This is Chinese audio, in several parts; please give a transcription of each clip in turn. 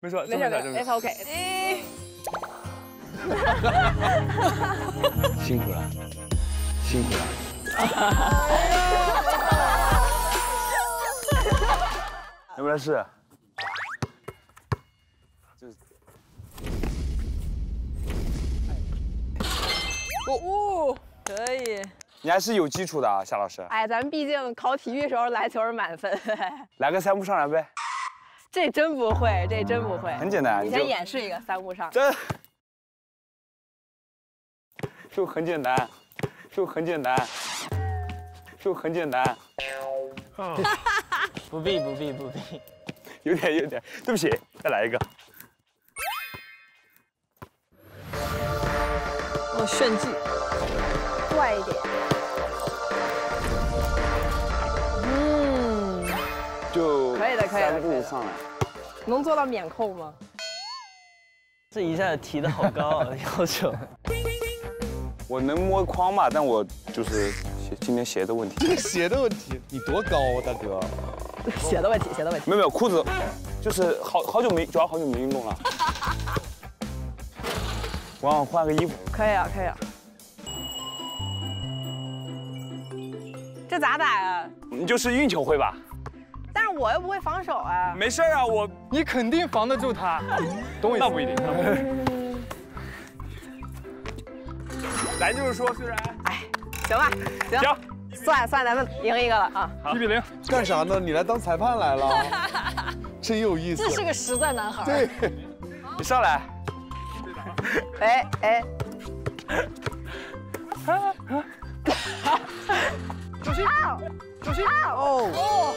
没错， 没事，It's OK。 辛苦了，辛苦了。要不然是，就是。 哦，可以。 你还是有基础的啊，夏老师。 哎，咱们毕竟考体育时候篮球是满分。 来个3步上篮呗。 这真不会，这真不会。 很简单。 你先演示一个3步上。 这。就很简单，就很简单，就很简单。 不必。 有点，对不起，再来一个。 我炫技，快一点。 就可以的 3步上来。 能做到免扣吗？ 这一下提的好高啊，要求。 我能摸框吧，但我就是今天鞋的问题。 这个鞋的问题，你多高啊，大哥？ 鞋的问题。 没有，裤子就是好久没，主要好久没运动了。我想换个衣服。 可以啊。这咋打呀？ 你就是运球会吧？ 但是我又不会防守啊。 没事啊， 你肯定防得住他。懂我意思？ 那不一定。咱就是说，虽然， 哎，行吧，行，算，咱们赢一个了啊 ！1比0， 干啥呢？你来当裁判来了，真有意思。 这是个实在男孩。 对， 你上来。 哎， 小心！ 哦，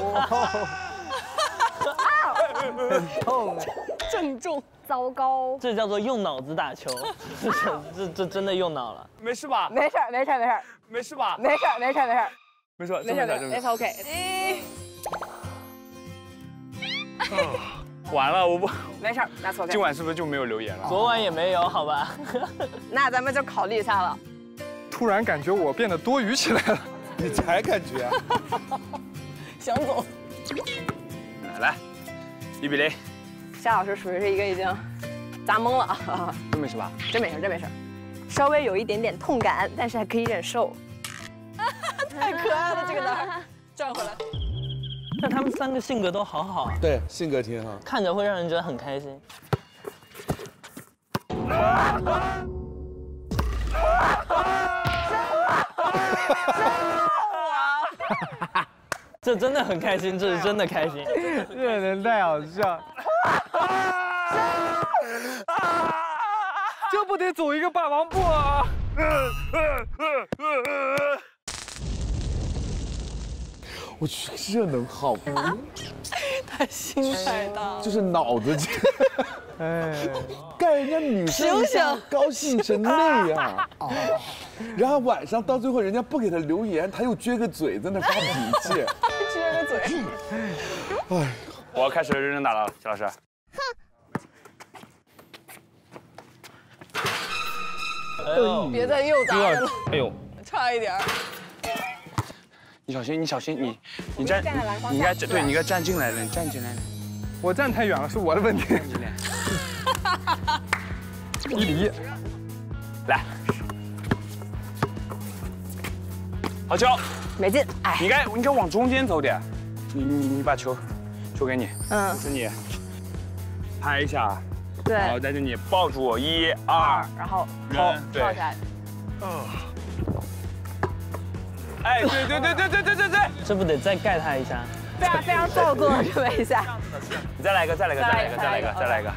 很痛啊！ 正中，糟糕。 这叫做用脑子打球，这真的用脑了。 没事吧？ 没事。 没事吧？ 没事。 没事 ，It's OK。 完了，我不。 没事，That's OK。 今晚是不是就没有留言了？ 昨晚也没有，好吧？ 那咱们就考虑一下了。 突然感觉我变得多余起来了。 你才感觉？ 想走。 来，1比0。 夏老师属于是一个已经砸懵了啊。 真没事吧？ 真没事。稍微有一点点痛感，但是还可以忍受。太可爱了，这个男孩。转回来。 但他们3个性格都好好啊。 对，性格挺好， 看着会让人觉得很开心。这真的很开心，这是真的开心。 这人太好笑。这不得走一个霸王步啊！ 我去，这能好吗？ 太心太大了， 就是脑子，哎，干人家女生高兴成那样啊！然后晚上到最后，人家不给他留言，他又撅个嘴在那发脾气， 撅个嘴。 哎， 我要开始认真打了，夏老师。 哎呦， 别再又砸了。 哎呦， 差一点。 你小心，你站，你应该对，你应该站进来了，你站进来了。 我站太远了，是我的问题。1比1， 来，好球， 没进，哎， 你应该往中间走点，你把球给你，是你拍一下， 对， 然后在这里抱住我，1、2， 然后抛下来， 哎，对， 这不得再盖他一下？ 非常造作的这么一下。 你再来一个。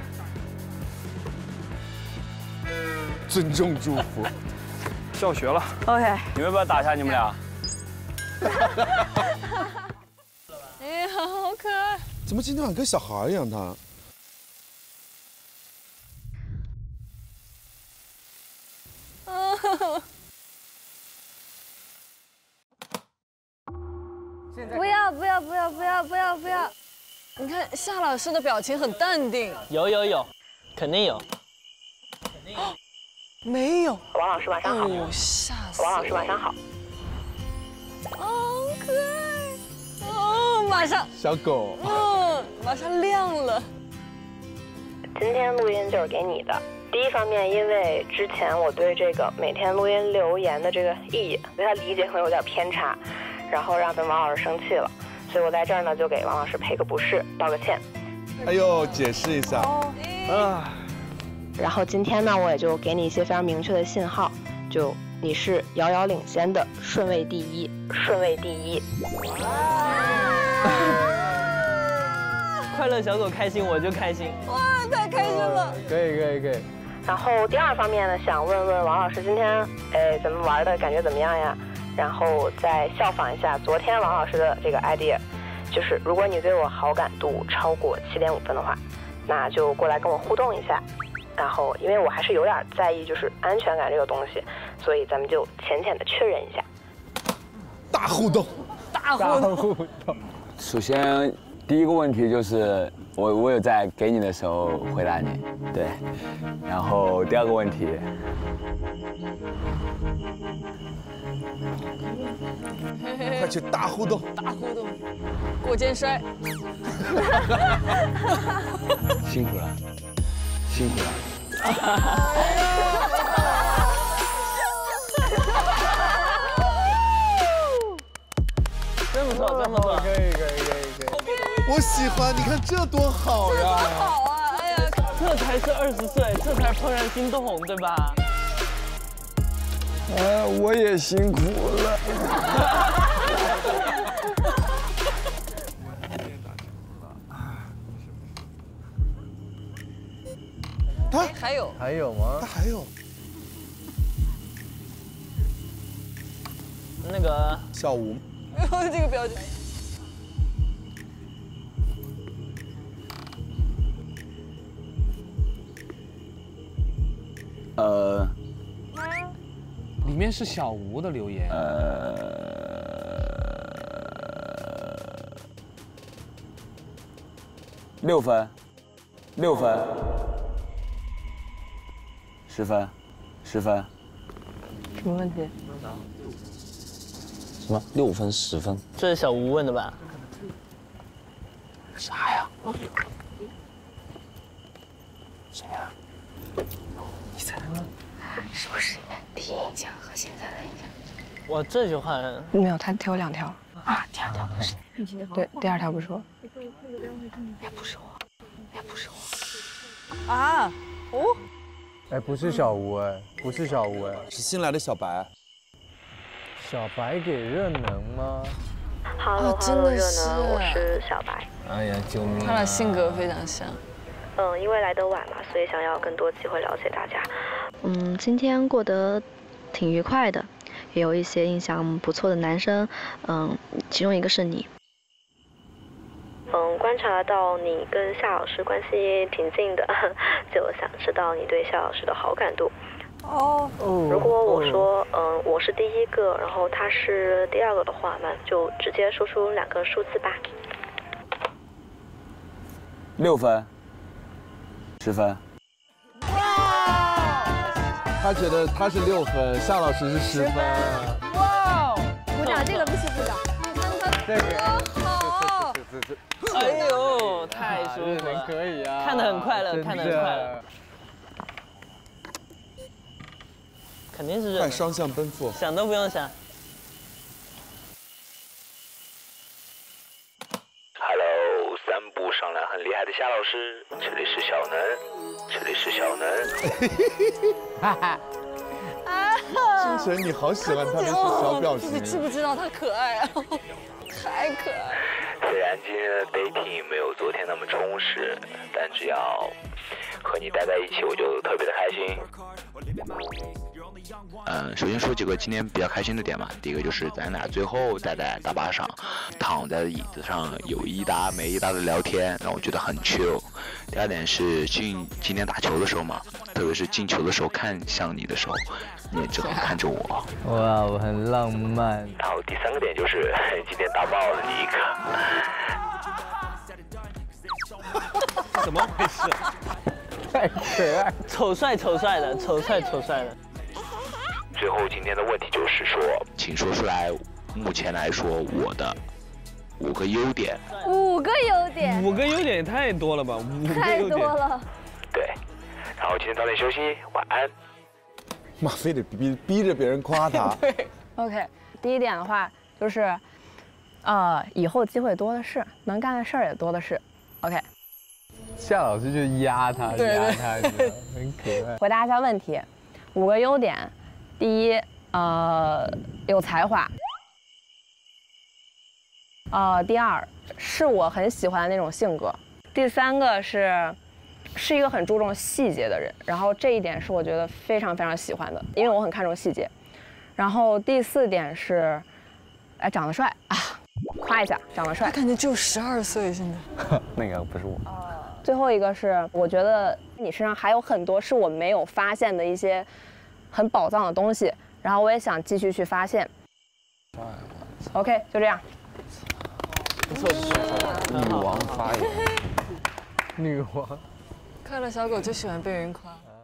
尊重祝福， 上学了。 OK， 你们要不要打一下你们俩？ 哎，好可爱。 怎么今天晚上跟小孩一样他？ 不要！你看夏老师的表情很淡定。 有，肯定有。 没有。 王老师晚上好。 哦，吓死！ 王老师晚上好。 好可爱。 哦，马上。 小狗。 马上亮了。 今天录音就是给你的。第一方面，因为之前我对这个每天录音留言的这个意义，对他理解可能有点偏差，然后让咱王老师生气了，所以我在这儿呢就给王老师赔个不是，道个歉。 哎呦，解释一下。 然后今天呢，我也就给你一些非常明确的信号，就你是遥遥领先的，顺位第一，顺位第一。 快乐小狗开心，我就开心。 哇，太开心了！ 可以。 然后第二方面呢，想问问王老师今天，咱们玩的感觉怎么样呀？然后再效仿一下昨天王老师的这个 idea， 就是如果你对我好感度超过7.5分的话，那就过来跟我互动一下。然后因为我还是有点在意就是安全感这个东西，所以咱们就浅浅的确认一下。 大互动。 首先，第一个问题就是我有在给你的时候回答你，对。然后第二个问题， 快去大互动。 大互动，过肩摔。 辛苦了。 真不错， 可以。 我喜欢，你看这多好呀！ 好啊，哎呀， 这才是20岁，这才怦然心动，对吧？ 我也辛苦了。 还有吗？ 他还有那个小吴， 这个表情。 里面是小吴的留言。 6分，6分，10分，10分。 什么问题？ 什么6分10分？ 这是小吴问的吧？ 啥呀？谁呀？你猜呢？ 是不是第一印象和现在的印象？ 哇，这句话没有，他挑2条。 啊，第2条不是。 对，第2条不是我。 也不是我，也不是我。 啊，哦。 哎，不是小吴哎，不是小吴哎， 是新来的小白。 小白给热能吗？ Hello， 真的热是能，我是小白。 哎呀，救命！ 他俩性格非常像。 因为来得晚嘛，所以想要更多机会了解大家。今天过得挺愉快的，也有一些印象不错的男生，其中一个是你。观察到你跟夏老师关系挺近的，就想知道你对夏老师的好感度。 哦。 如果我说，我是第1个，然后他是第2个的话，那就直接说出2个数字吧。 6分，10分。 他觉得他是6分，夏老师是10分。 哇！ 鼓掌，这个必须鼓掌。 这个好。 哎呦，太舒服了， 可以啊， 看得很快乐，看得很快乐。肯定是热能， 快双向奔赴， 想都不用想。 Hello， 3步上篮很厉害的夏老师，这里是小能，这里是小能。 哈哈。清晨，你好喜欢他的小表情。 你知不知道他可爱啊？太可爱了。 虽然今天的 dating 没有昨天那么充实，但只要和你待在一起，我就特别的开心。首先说几个今天比较开心的点嘛。第一个就是咱俩最后待在大巴上，躺在椅子上有一搭没一搭的聊天，让我觉得很 chill。第二点是今天打球的时候嘛，特别是进球的时候看向你的时候，你也正好看着我。 哇，我很浪漫。 然后第3个点就是今天打爆了你一个。 怎么回事？ 太可爱， 丑帅的，丑帅的。 最后今天的问题就是说，请说出来，目前来说我的5个优点。 5个优点， 5个优点也太多了吧？5个优点太多了。 然后今天早点休息，晚安。 妈，非得逼着别人夸他。 对。OK， 第一点的话就是，以后机会多的是，能干的事儿也多的是。OK。 夏老师就压他，压他，很可爱。 回答一下问题，5个优点。第一，有才华。第二，是我很喜欢的那种性格。第三个是一个很注重细节的人，然后这一点是我觉得非常非常喜欢的，因为我很看重细节。然后第4点是，长得帅啊，夸一下，长得帅。 他感觉只有12岁现在。 那个不是我。 最后一个是，我觉得你身上还有很多是我没有发现的一些很宝藏的东西，然后我也想继续去发现。OK， 就这样。 不错，女王发言。女王。 快乐小狗就喜欢被人夸。